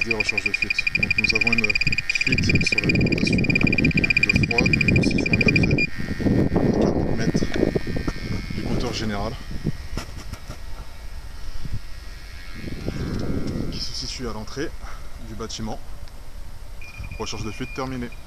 des recharges de fuite. Donc nous avons une fuite sur l'alimentation de froid, nous nous situons à peu près à 40 mètres du compteur général qui se situe à l'entrée du bâtiment. Recharge de fuite terminée.